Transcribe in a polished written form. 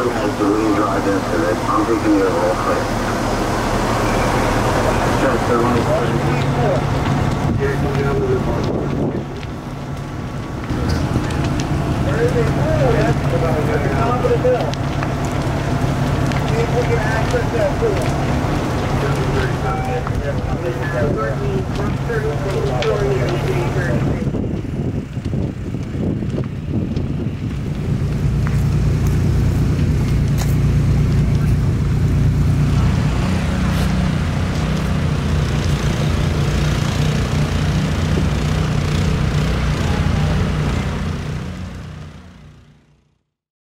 one has the lead drive into it. I'm thinking you're all clear. Just the one. Here, come down to the one. Top of the bill. See if we can access that pool. 7:35.